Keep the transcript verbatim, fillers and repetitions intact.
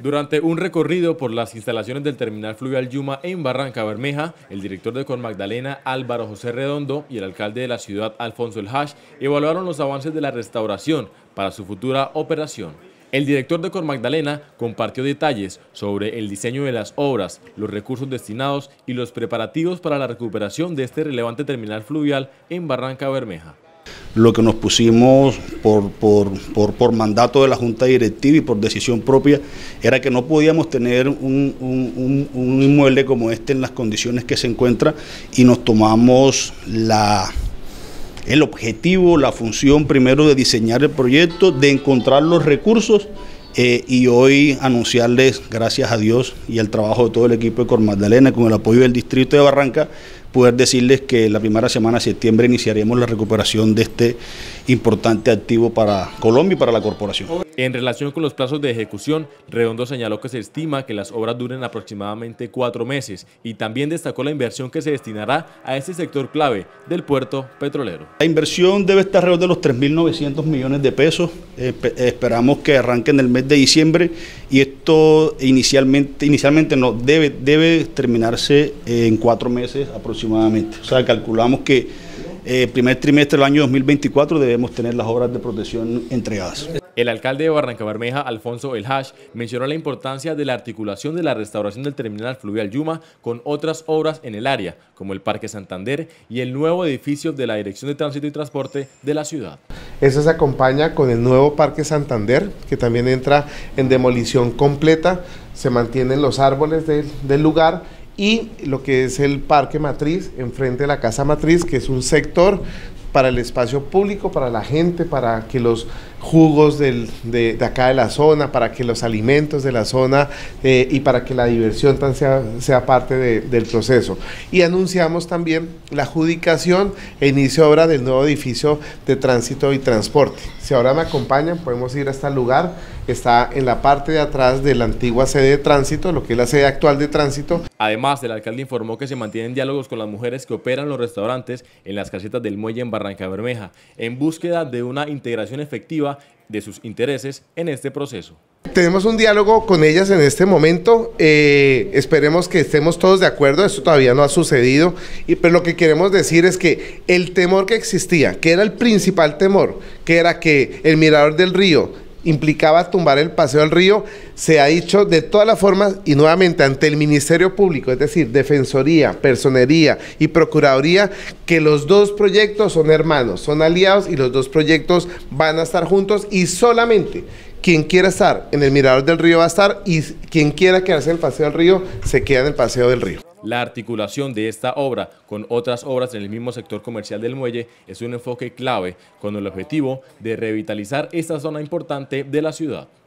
Durante un recorrido por las instalaciones del terminal fluvial Yuma en Barrancabermeja, el director de Cormagdalena, Álvaro José Redondo, y el alcalde de la ciudad, Alfonso El Hash, evaluaron los avances de la restauración para su futura operación. El director de Cormagdalena compartió detalles sobre el diseño de las obras, los recursos destinados y los preparativos para la recuperación de este relevante terminal fluvial en Barrancabermeja. Lo que nos pusimos por, por, por, por mandato de la Junta Directiva y por decisión propia era que no podíamos tener un, un, un inmueble como este en las condiciones que se encuentra, y nos tomamos la, el objetivo, la función primero de diseñar el proyecto, de encontrar los recursos eh, y hoy anunciarles, gracias a Dios y al trabajo de todo el equipo de Cormagdalena con el apoyo del distrito de Barranca, poder decirles que la primera semana de septiembre iniciaremos la recuperación de este importante activo para Colombia y para la corporación. En relación con los plazos de ejecución, Redondo señaló que se estima que las obras duren aproximadamente cuatro meses y también destacó la inversión que se destinará a este sector clave del puerto petrolero. La inversión debe estar alrededor de los tres mil novecientos millones de pesos. Eh, esperamos que arranque en el mes de diciembre y esto inicialmente, inicialmente no, debe, debe terminarse en cuatro meses aproximadamente. O sea, calculamos que el eh, primer trimestre del año dos mil veinticuatro debemos tener las obras de protección entregadas. El alcalde de Barrancabermeja, Alfonso El Hash, mencionó la importancia de la articulación de la restauración del terminal fluvial Yuma con otras obras en el área, como el Parque Santander y el nuevo edificio de la Dirección de Tránsito y Transporte de la ciudad. Eso se acompaña con el nuevo Parque Santander, que también entra en demolición completa, se mantienen los árboles de, del lugar, y lo que es el Parque Matriz, enfrente de la Casa Matriz, que es un sector para el espacio público, para la gente, para que los jugos del, de, de acá de la zona, para que los alimentos de la zona eh, y para que la diversión tan sea, sea parte de, del proceso. Y anunciamos también la adjudicación e inicio de obra del nuevo edificio de tránsito y transporte. Si ahora me acompañan, podemos ir hasta el lugar. Está en la parte de atrás de la antigua sede de tránsito, lo que es la sede actual de tránsito. Además, el alcalde informó que se mantienen diálogos con las mujeres que operan los restaurantes en las casetas del muelle en Barrancabermeja, en búsqueda de una integración efectiva de sus intereses en este proceso. Tenemos un diálogo con ellas en este momento, eh, esperemos que estemos todos de acuerdo, esto todavía no ha sucedido, y, pero lo que queremos decir es que el temor que existía, que era el principal temor, que era que el Mirador del Río implicaba tumbar el paseo al río, se ha dicho de todas las formas y nuevamente ante el Ministerio Público, es decir, Defensoría, Personería y Procuraduría, que los dos proyectos son hermanos, son aliados y los dos proyectos van a estar juntos, y solamente quien quiera estar en el Mirador del Río va a estar, y quien quiera quedarse en el paseo del río se queda en el paseo del río. La articulación de esta obra con otras obras en el mismo sector comercial del muelle es un enfoque clave con el objetivo de revitalizar esta zona importante de la ciudad.